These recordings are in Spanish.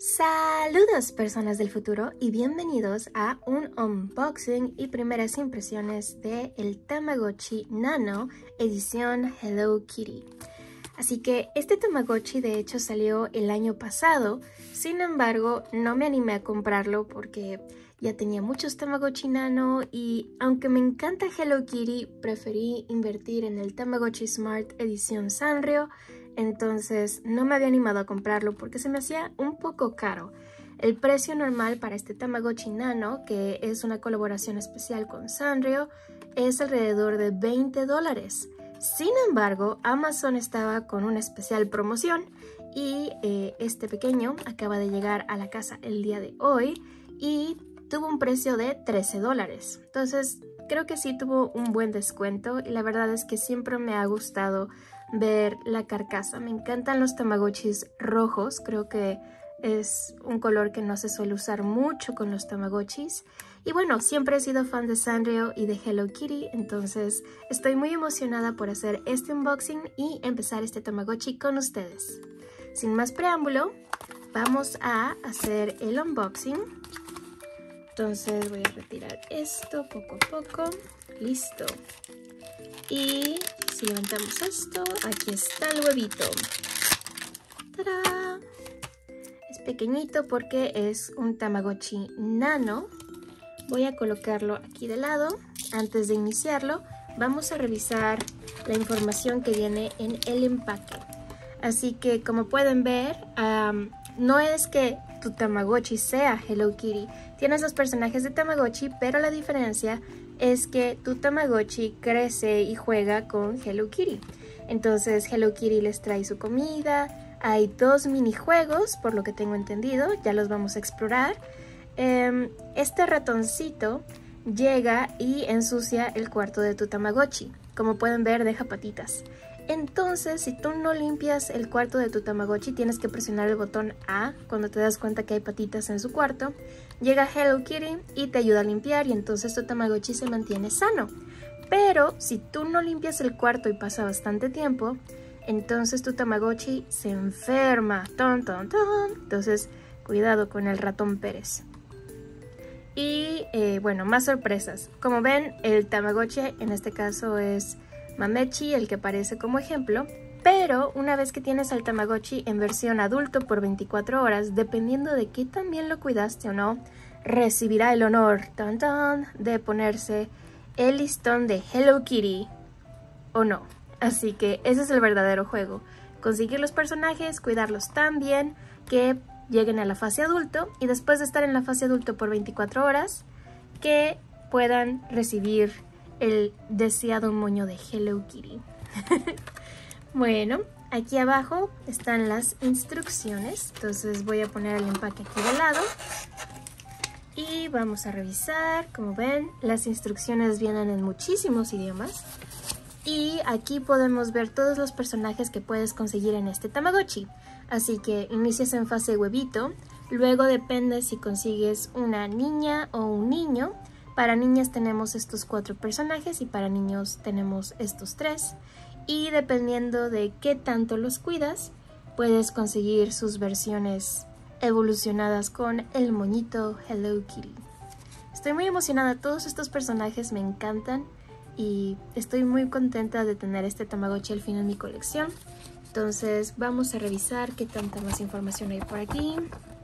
Saludos personas del futuro y bienvenidos a un unboxing y primeras impresiones de el Tamagotchi Nano edición Hello Kitty. Así que este Tamagotchi de hecho salió el año pasado, sin embargo no me animé a comprarlo porque ya tenía muchos Tamagotchi Nano y aunque me encanta Hello Kitty, preferí invertir en el Tamagotchi Smart edición Sanrio. Entonces no me había animado a comprarlo porque se me hacía un poco caro. El precio normal para este Tamagotchi Nano, que es una colaboración especial con Sanrio, es alrededor de $20. Sin embargo, Amazon estaba con una especial promoción y este pequeño acaba de llegar a la casa el día de hoy y tuvo un precio de $13. Entonces creo que sí tuvo un buen descuento y la verdad es que siempre me ha gustado ver la carcasa. Me encantan los Tamagotchis rojos, creo que es un color que no se suele usar mucho con los Tamagotchis. Y bueno, siempre he sido fan de Sanrio y de Hello Kitty, entonces estoy muy emocionada por hacer este unboxing y empezar este Tamagotchi con ustedes. Sin más preámbulo, vamos a hacer el unboxing. Entonces voy a retirar esto poco a poco. Listo. Y si levantamos esto, aquí está el huevito. ¡Tarán! Es pequeñito porque es un Tamagotchi Nano. Voy a colocarlo aquí de lado. Antes de iniciarlo, vamos a revisar la información que viene en el empaque. Así que como pueden ver, no es que tu Tamagotchi sea Hello Kitty. Tienes los personajes de Tamagotchi, pero la diferencia es que tu Tamagotchi crece y juega con Hello Kitty. Entonces Hello Kitty les trae su comida. Hay 2 minijuegos, por lo que tengo entendido. Ya los vamos a explorar. Este ratoncito llega y ensucia el cuarto de tu Tamagotchi. Como pueden ver, deja patitas. Entonces, si tú no limpias el cuarto de tu Tamagotchi, tienes que presionar el botón A cuando te das cuenta que hay patitas en su cuarto. Llega Hello Kitty y te ayuda a limpiar y entonces tu Tamagotchi se mantiene sano. Pero si tú no limpias el cuarto y pasa bastante tiempo, entonces tu Tamagotchi se enferma. ¡Ton, ton, ton! Entonces, cuidado con el ratón Pérez. Y bueno, más sorpresas. Como ven, el Tamagotchi en este caso es Mamechi, el que aparece como ejemplo, pero una vez que tienes al Tamagotchi en versión adulto por 24 horas, dependiendo de qué tan bien lo cuidaste o no, recibirá el honor tan, tan, de ponerse el listón de Hello Kitty o no. Así que ese es el verdadero juego, conseguir los personajes, cuidarlos tan bien que lleguen a la fase adulto y después de estar en la fase adulto por 24 horas, que puedan recibir el deseado moño de Hello Kitty. Bueno, aquí abajo están las instrucciones. Entonces voy a poner el empaque aquí de lado. Y vamos a revisar. Como ven, las instrucciones vienen en muchísimos idiomas. Y aquí podemos ver todos los personajes que puedes conseguir en este Tamagotchi. Así que inicias en fase huevito. Luego depende si consigues una niña o un niño. Para niñas tenemos estos 4 personajes y para niños tenemos estos 3. Y dependiendo de qué tanto los cuidas, puedes conseguir sus versiones evolucionadas con el moñito Hello Kitty. Estoy muy emocionada, todos estos personajes me encantan y estoy muy contenta de tener este Tamagotchi al fin en mi colección. Entonces vamos a revisar qué tanta más información hay por aquí.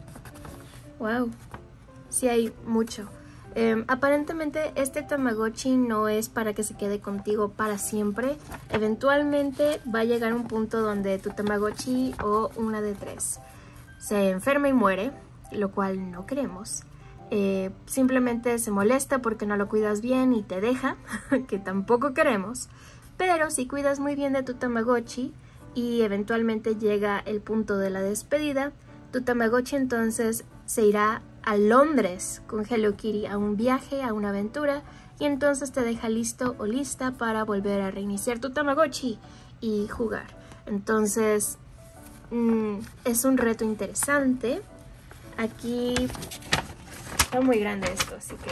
¡Wow! Sí hay mucho. Aparentemente este Tamagotchi no es para que se quede contigo para siempre. Eventualmente va a llegar un punto donde tu Tamagotchi o una de 3 se enferma y muere, lo cual no queremos. Simplemente se molesta porque no lo cuidas bien y te deja, que tampoco queremos. Pero si cuidas muy bien de tu Tamagotchi y eventualmente llega el punto de la despedida, tu Tamagotchi entonces se irá a Londres con Hello Kitty a un viaje, a una aventura, y entonces te deja listo o lista para volver a reiniciar tu Tamagotchi y jugar. Entonces es un reto interesante. Aquí está muy grande esto, así que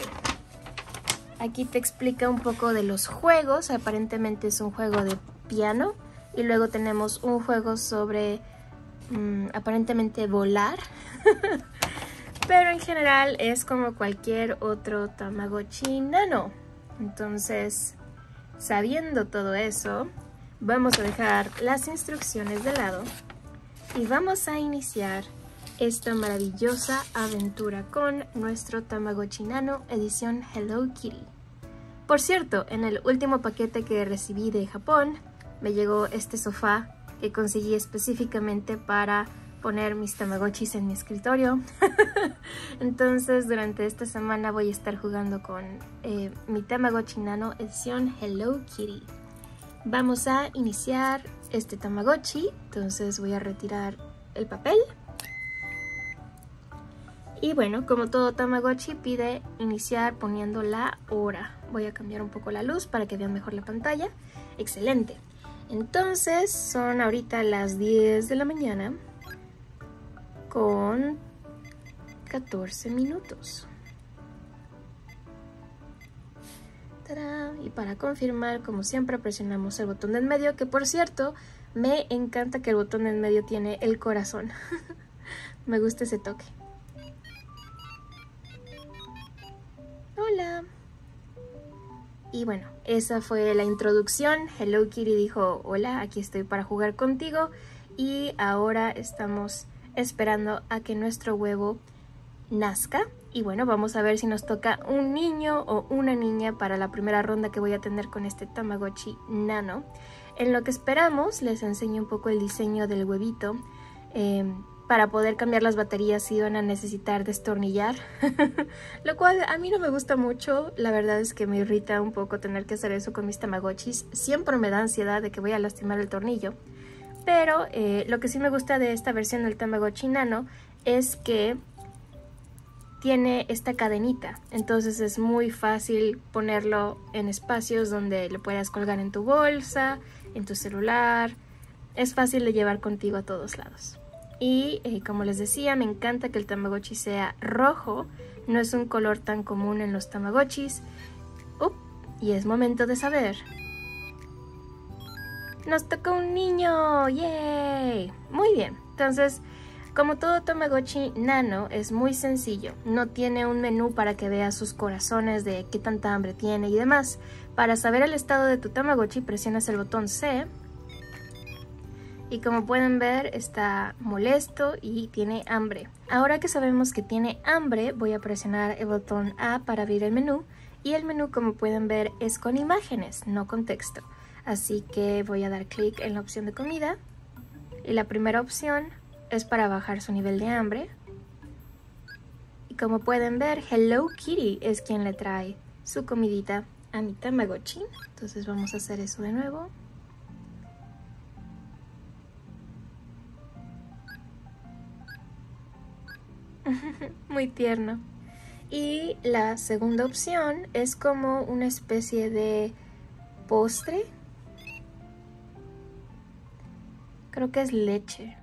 aquí te explica un poco de los juegos. Aparentemente es un juego de piano y luego tenemos un juego sobre aparentemente volar Pero en general es como cualquier otro Tamagotchi nano. Entonces, sabiendo todo eso, vamos a dejar las instrucciones de lado y vamos a iniciar esta maravillosa aventura con nuestro Tamagotchi nano edición Hello Kitty. Por cierto, en el último paquete que recibí de Japón, me llegó este sofá que conseguí específicamente para poner mis Tamagotchis en mi escritorio. Entonces durante esta semana voy a estar jugando con mi Tamagotchi nano edición Hello Kitty. Vamos a iniciar este Tamagotchi, entonces voy a retirar el papel. Y bueno, como todo Tamagotchi pide iniciar poniendo la hora. Voy a cambiar un poco la luz para que vean mejor la pantalla. Excelente. Entonces son ahorita las 10 de la mañana con 14 minutos. ¡Tarán! Y para confirmar, como siempre, presionamos el botón del medio, que por cierto, me encanta que el botón del medio tiene el corazón. Me gusta ese toque. Hola. Y bueno, esa fue la introducción. Hello Kitty dijo, hola, aquí estoy para jugar contigo. Y ahora estamos esperando a que nuestro huevo nazca. Y bueno, vamos a ver si nos toca un niño o una niña para la primera ronda que voy a tener con este Tamagotchi nano. En lo que esperamos, les enseño un poco el diseño del huevito. Para poder cambiar las baterías sí van a necesitar destornillar, lo cual a mí no me gusta mucho. La verdad es que me irrita un poco tener que hacer eso con mis Tamagotchis. Siempre me da ansiedad de que voy a lastimar el tornillo. Pero lo que sí me gusta de esta versión del Tamagotchi nano es que tiene esta cadenita, entonces es muy fácil ponerlo en espacios donde lo puedas colgar en tu bolsa, en tu celular. Es fácil de llevar contigo a todos lados. Y como les decía, me encanta que el Tamagotchi sea rojo. No es un color tan común en los Tamagotchis. Y es momento de saber. ¡Nos tocó un niño! ¡Yay! Muy bien. Entonces, como todo Tamagotchi nano, es muy sencillo. No tiene un menú para que veas sus corazones de qué tanta hambre tiene y demás. Para saber el estado de tu Tamagotchi, presionas el botón C. Y como pueden ver, está molesto y tiene hambre. Ahora que sabemos que tiene hambre, voy a presionar el botón A para abrir el menú. Y el menú, como pueden ver, es con imágenes, no con texto. Así que voy a dar clic en la opción de comida. Y la primera opción es para bajar su nivel de hambre. Y como pueden ver, Hello Kitty es quien le trae su comidita a mi Tamagotchi. Entonces vamos a hacer eso de nuevo. Muy tierno. Y la segunda opción es como una especie de postre. Creo que es leche.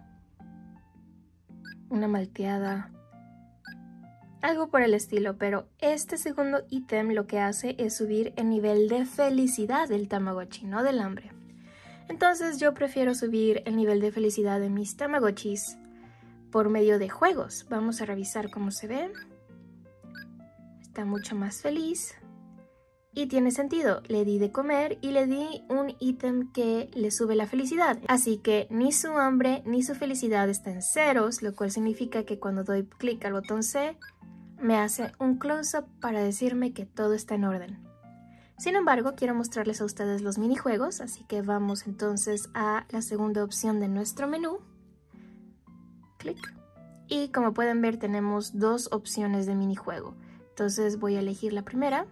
Una malteada. Algo por el estilo, pero este segundo ítem lo que hace es subir el nivel de felicidad del Tamagotchi, no del hambre. Entonces yo prefiero subir el nivel de felicidad de mis Tamagotchis por medio de juegos. Vamos a revisar cómo se ve. Está mucho más feliz. Y tiene sentido, le di de comer y le di un ítem que le sube la felicidad. Así que ni su hambre ni su felicidad está en ceros, lo cual significa que cuando doy clic al botón C, me hace un close-up para decirme que todo está en orden. Sin embargo, quiero mostrarles a ustedes los minijuegos, así que vamos entonces a la segunda opción de nuestro menú. Clic. Y como pueden ver, tenemos dos opciones de minijuego. Entonces voy a elegir la primera.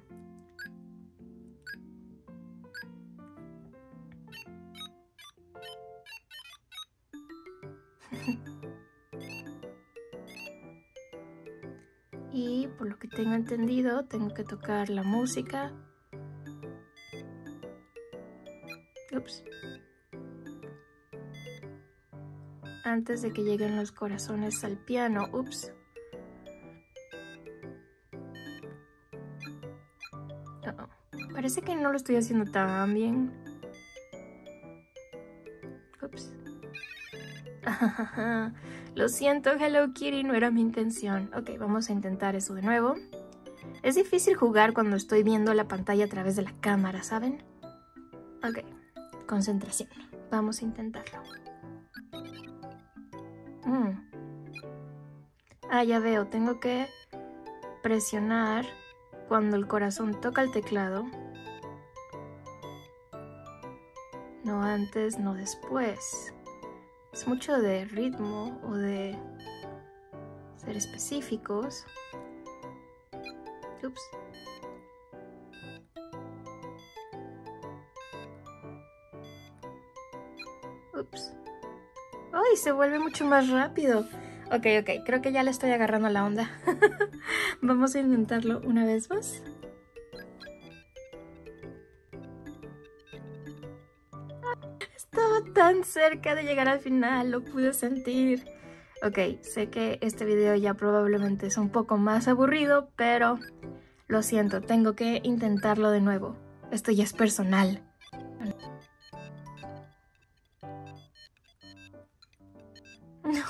Y por lo que tengo entendido, tengo que tocar la música. Ups. Antes de que lleguen los corazones al piano. Ups. Parece que no lo estoy haciendo tan bien. Ups. Lo siento, Hello Kitty, no era mi intención. Ok, vamos a intentar eso de nuevo. Es difícil jugar cuando estoy viendo la pantalla a través de la cámara, ¿saben? Ok, concentración. Vamos a intentarlo. Ah, ya veo, tengo que presionar cuando el corazón toca el teclado. No antes, no después. Es mucho de ritmo o de ser específicos. Ups. Ups. ¡Ay! Se vuelve mucho más rápido. Ok, creo que ya le estoy agarrando la onda. Vamos a intentarlo una vez más. Estaba tan cerca de llegar al final, lo pude sentir. Ok, sé que este video ya probablemente es un poco más aburrido, pero lo siento, tengo que intentarlo de nuevo. Esto ya es personal. No.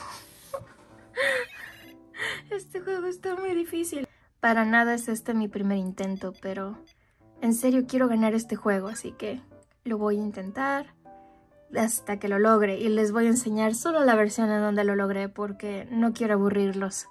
Este juego está muy difícil. Para nada es este mi primer intento, pero en serio quiero ganar este juego, así que lo voy a intentar hasta que lo logre. Y les voy a enseñar solo la versión en donde lo logré porque no quiero aburrirlos.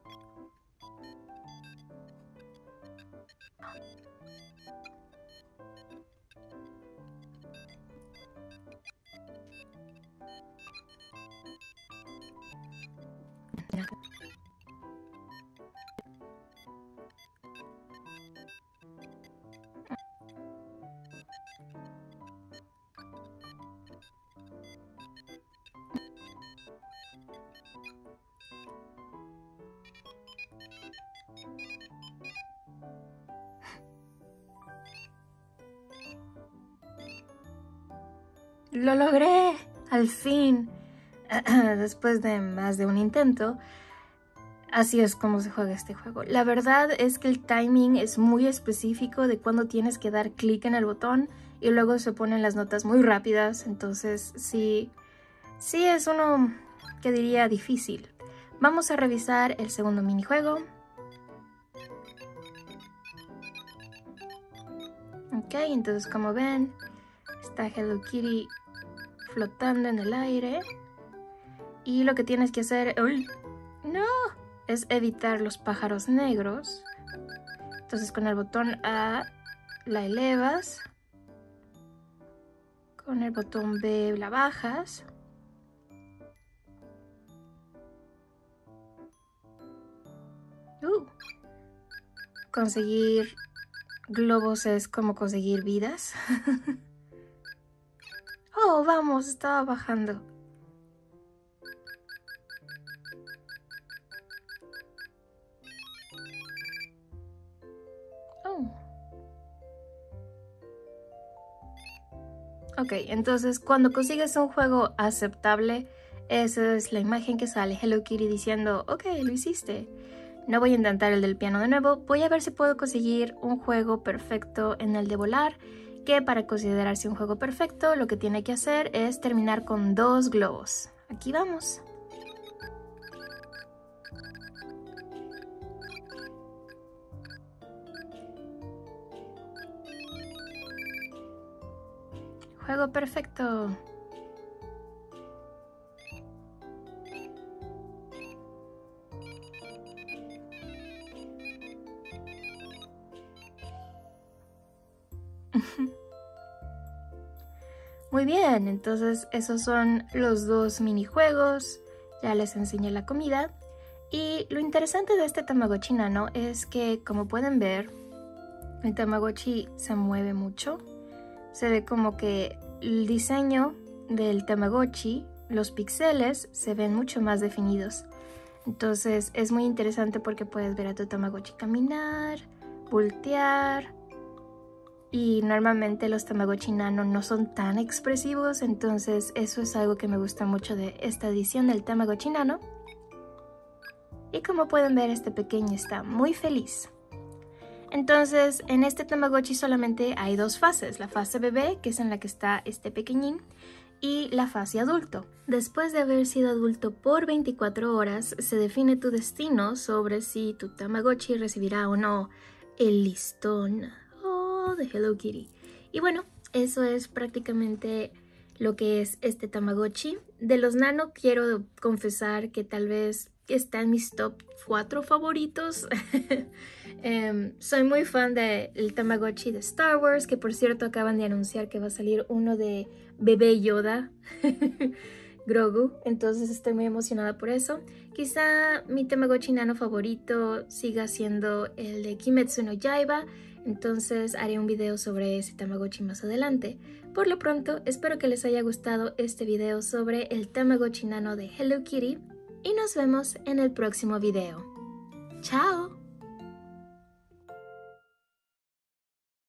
¡Lo logré! ¡Al fin! Después de más de un intento, así es como se juega este juego. La verdad es que el timing es muy específico de cuándo tienes que dar clic en el botón y luego se ponen las notas muy rápidas, entonces sí es uno que diría difícil. Vamos a revisar el segundo minijuego. Ok, entonces como ven, está Hello Kitty flotando en el aire. Y lo que tienes que hacer... ¡Uy! ¡No! Es evitar los pájaros negros. Entonces con el botón A la elevas. Con el botón B la bajas. Conseguir globos es como conseguir vidas. Oh, vamos, estaba bajando. Oh. Ok, entonces cuando consigues un juego aceptable, esa es la imagen que sale Hello Kitty diciendo, ok, lo hiciste. No voy a intentar el del piano de nuevo, voy a ver si puedo conseguir un juego perfecto en el de volar, que para considerarse un juego perfecto lo que tiene que hacer es terminar con 2 globos. Aquí vamos. Juego perfecto. Muy bien, entonces esos son los 2 minijuegos. Ya les enseñé la comida. Y lo interesante de este Tamagotchi Nano es que, como pueden ver, el Tamagotchi se mueve mucho. Se ve como que el diseño del Tamagotchi, los píxeles, se ven mucho más definidos. Entonces es muy interesante porque puedes ver a tu Tamagotchi caminar, voltear. Y normalmente los Tamagotchi Nano no son tan expresivos, entonces eso es algo que me gusta mucho de esta edición del Tamagotchi Nano. Y como pueden ver, este pequeño está muy feliz. Entonces, en este Tamagotchi solamente hay 2 fases. La fase bebé, que es en la que está este pequeñín, y la fase adulto. Después de haber sido adulto por 24 horas, se define tu destino sobre si tu Tamagotchi recibirá o no el listón de Hello Kitty. Y bueno, eso es prácticamente lo que es este Tamagotchi. De los Nano quiero confesar que tal vez está en mis top 4 favoritos. Soy muy fan del Tamagotchi de Star Wars, que por cierto acaban de anunciar que va a salir uno de Bebé Yoda, Grogu, entonces estoy muy emocionada por eso. Quizá mi Tamagotchi Nano favorito siga siendo el de Kimetsu no Yaiba, entonces haré un video sobre ese Tamagotchi más adelante. Por lo pronto, espero que les haya gustado este video sobre el Tamagotchi Nano de Hello Kitty y nos vemos en el próximo video. ¡Chao!